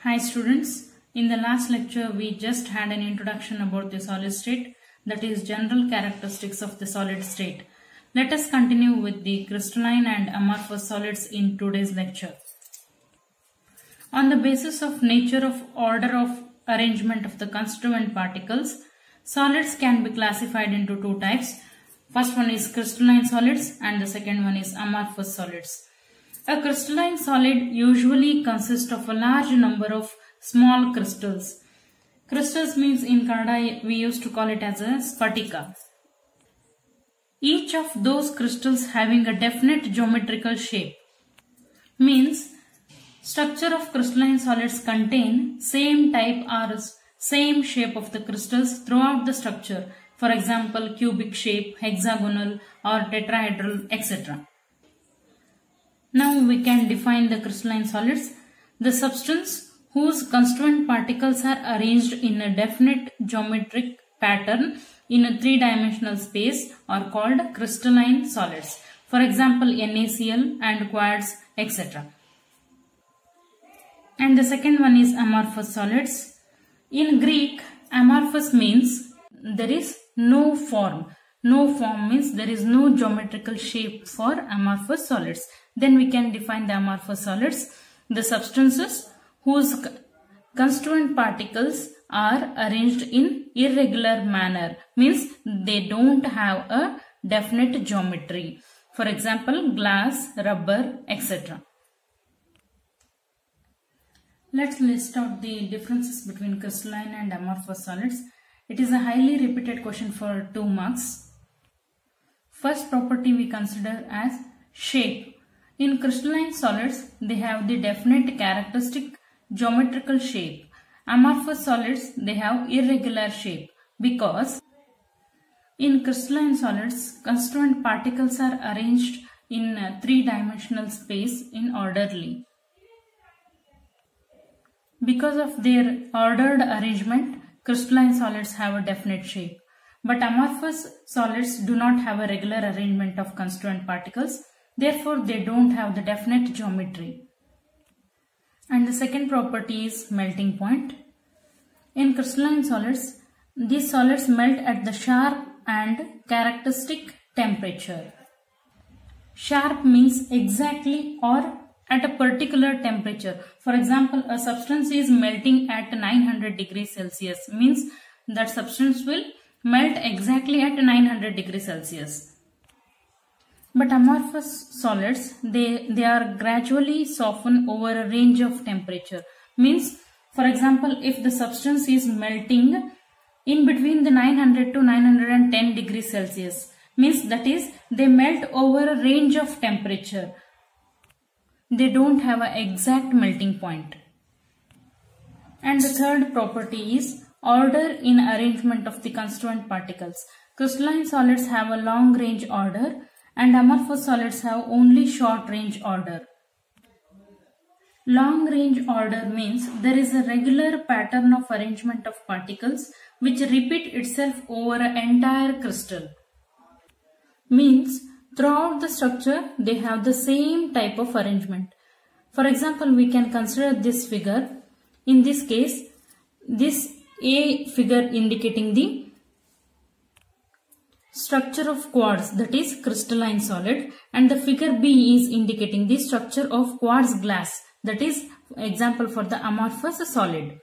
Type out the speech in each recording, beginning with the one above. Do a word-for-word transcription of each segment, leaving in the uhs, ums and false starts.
Hi students, in the last lecture we just had an introduction about the solid state, that is general characteristics of the solid state. Let us continue with the crystalline and amorphous solids in today's lecture. On the basis of nature of order of arrangement of the constituent particles, solids can be classified into two types. First one is crystalline solids and the second one is amorphous solids. A crystalline solid usually consists of a large number of small crystals. Crystals means in Kannada we used to call it as a spatika. Each of those crystals having a definite geometrical shape. Means structure of crystalline solids contain same type or same shape of the crystals throughout the structure. For example, cubic shape, hexagonal or tetrahedral, et cetera. Now we can define the crystalline solids. The substance whose constituent particles are arranged in a definite geometric pattern in a three-dimensional space are called crystalline solids. For example, NaCl and quartz, et cetera. And the second one is amorphous solids. In Greek, amorphous means there is no form. No form means there is no geometrical shape for amorphous solids. Then we can define the amorphous solids. The substances whose constituent particles are arranged in irregular manner. Means they don't have a definite geometry. For example, glass, rubber, et cetera. Let's list out the differences between crystalline and amorphous solids. It is a highly repeated question for two marks. First property we consider as shape. In crystalline solids, they have the definite characteristic geometrical shape. Amorphous solids, they have irregular shape because in crystalline solids, constituent particles are arranged in a three-dimensional space in orderly. Because of their ordered arrangement, crystalline solids have a definite shape. But amorphous solids do not have a regular arrangement of constituent particles. Therefore, they don't have the definite geometry. And the second property is melting point. In crystalline solids, these solids melt at the sharp and characteristic temperature. Sharp means exactly or at a particular temperature. For example, a substance is melting at nine hundred degrees Celsius. Means that substance will melt exactly at nine hundred degrees Celsius. But amorphous solids, they, they are gradually softened over a range of temperature. Means, for example, if the substance is melting in between the nine hundred to nine hundred ten degrees Celsius, means that is, they melt over a range of temperature. They don't have an exact melting point. And the third property is order in arrangement of the constituent particles. Crystalline solids have a long range order and amorphous solids have only short range order. Long range order means there is a regular pattern of arrangement of particles which repeat itself over an entire crystal. Means throughout the structure they have the same type of arrangement. For example, we can consider this figure. In this case, this A figure indicating the structure of quartz, that is crystalline solid, and the figure B is indicating the structure of quartz glass, that is example for the amorphous solid.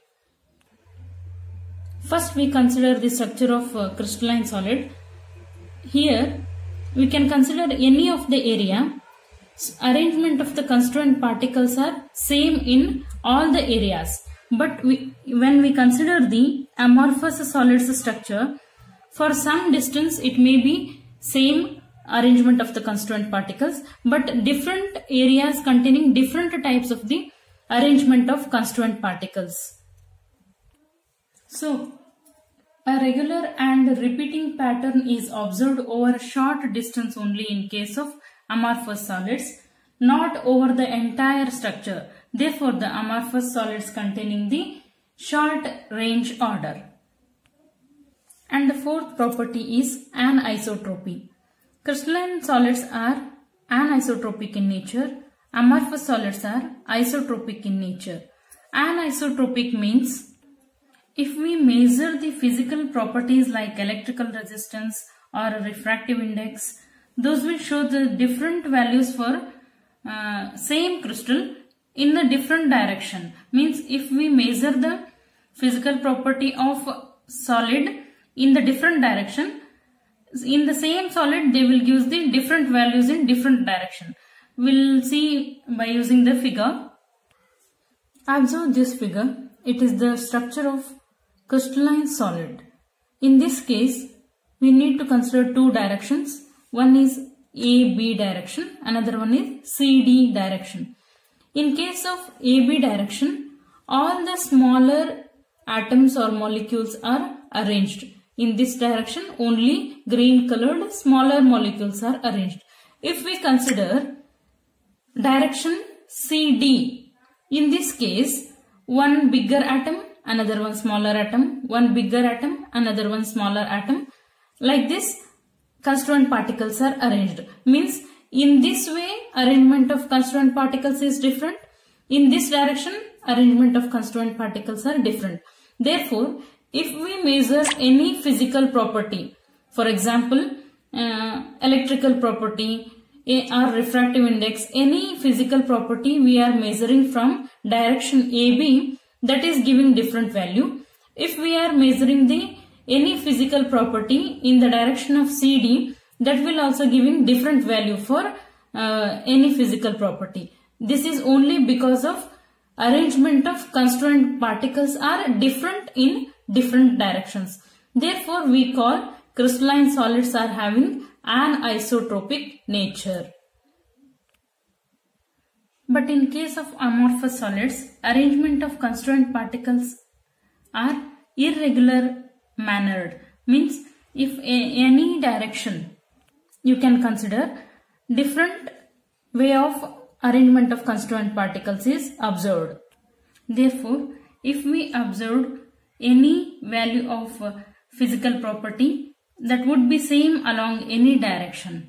First we consider the structure of uh, crystalline solid. Here we can consider any of the area. Arrangement of the constituent particles are same in all the areas. But we, when we consider the amorphous solids structure, for some distance it may be same arrangement of the constituent particles, but different areas containing different types of the arrangement of constituent particles. So, a regular and repeating pattern is observed over a short distance only in case of amorphous solids, not over the entire structure. Therefore, the amorphous solids containing the short range order. And the fourth property is anisotropy. Crystalline solids are anisotropic in nature. Amorphous solids are isotropic in nature. Anisotropic means if we measure the physical properties like electrical resistance or refractive index, those will show the different values for uh, same crystal in the different direction. Means if we measure the physical property of solid in the different direction, in the same solid they will give the different values in different direction. We'll see by using the figure. Observe this figure. It is the structure of crystalline solid. In this case, we need to consider two directions. One is A B direction, another one is C D direction. In case of A B direction, all the smaller atoms or molecules are arranged. In this direction, only green colored smaller molecules are arranged. If we consider direction C D, in this case, one bigger atom, another one smaller atom, one bigger atom, another one smaller atom. Like this, constituent particles are arranged. Means in this way, arrangement of constituent particles is different. In this direction, arrangement of constituent particles are different. Therefore, if we measure any physical property, for example, uh, electrical property or refractive index, any physical property we are measuring from direction A B, that is giving different value. If we are measuring the any physical property in the direction of C D, that will also giving different value for uh, any physical property. This is only because of arrangement of constituent particles are different in different directions. Therefore, we call crystalline solids are having anisotropic nature. But in case of amorphous solids, arrangement of constituent particles are irregular mannered. Means if a, any direction you can consider different way of arrangement of constituent particles is observed. Therefore, if we observe any value of uh, physical property, that would be same along any direction.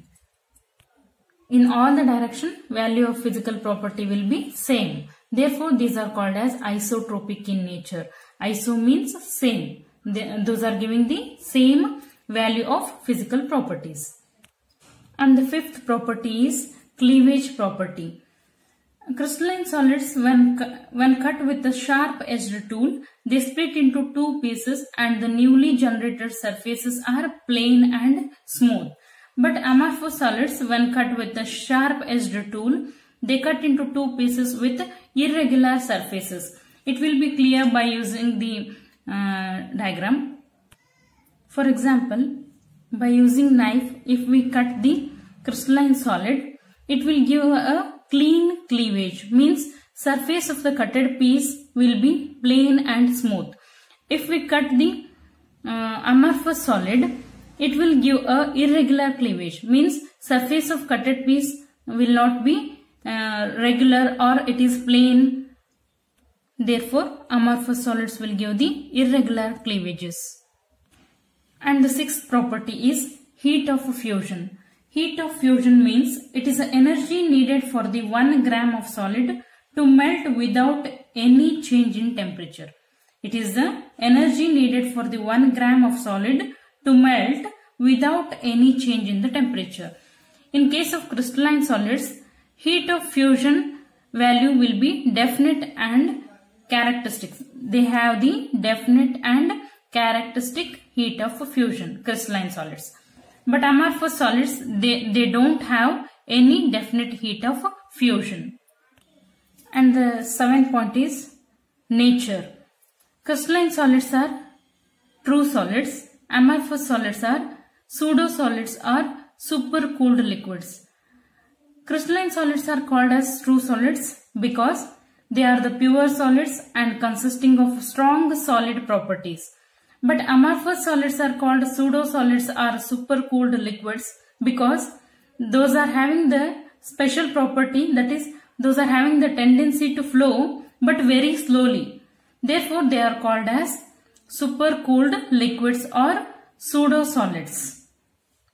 In all the direction, value of physical property will be same. Therefore, these are called as isotropic in nature. Iso means same. They, those are giving the same value of physical properties. And the fifth property is cleavage property. Crystalline solids, when, when cut with a sharp-edged tool, they split into two pieces and the newly generated surfaces are plain and smooth. But amorphous solids, when cut with a sharp-edged tool, they cut into two pieces with irregular surfaces. It will be clear by using the uh, diagram. For example, by using knife, if we cut the crystalline solid, it will give a clean cleavage. Means surface of the cutted piece will be plain and smooth. If we cut the uh, amorphous solid, it will give a irregular cleavage. Means surface of cutted piece will not be uh, regular or it is plain. Therefore, amorphous solids will give the irregular cleavages. And the sixth property is heat of fusion. Heat of fusion means it is the energy needed for the one gram of solid to melt without any change in temperature. It is the energy needed for the one gram of solid to melt without any change in the temperature. In case of crystalline solids, heat of fusion value will be definite and characteristic. They have the definite and characteristic heat of fusion, crystalline solids. But amorphous solids, they, they don't have any definite heat of fusion. And the seventh point is nature. Crystalline solids are true solids. Amorphous solids are pseudo solids or supercooled liquids. Crystalline solids are called as true solids because they are the pure solids and consisting of strong solid properties. But amorphous solids are called pseudo-solids or supercooled liquids because those are having the special property, that is, those are having the tendency to flow but very slowly. Therefore, they are called as supercooled liquids or pseudo-solids.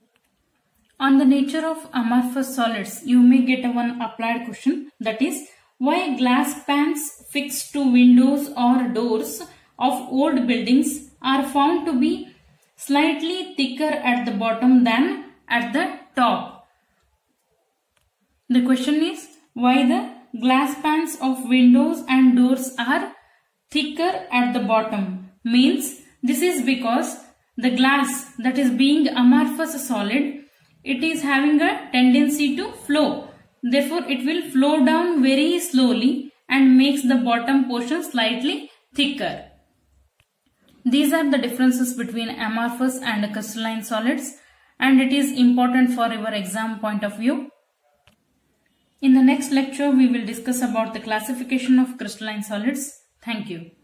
On the nature of amorphous solids, you may get a one applied question, that is, why glass pans fixed to windows or doors of old buildings are found to be slightly thicker at the bottom than at the top. The question is why the glass pans of windows and doors are thicker at the bottom. Means this is because the glass that is being amorphous solid, it is having a tendency to flow. Therefore, it will flow down very slowly and makes the bottom portion slightly thicker. These are the differences between amorphous and crystalline solids, and it is important for your exam point of view. In the next lecture, we will discuss about the classification of crystalline solids. Thank you.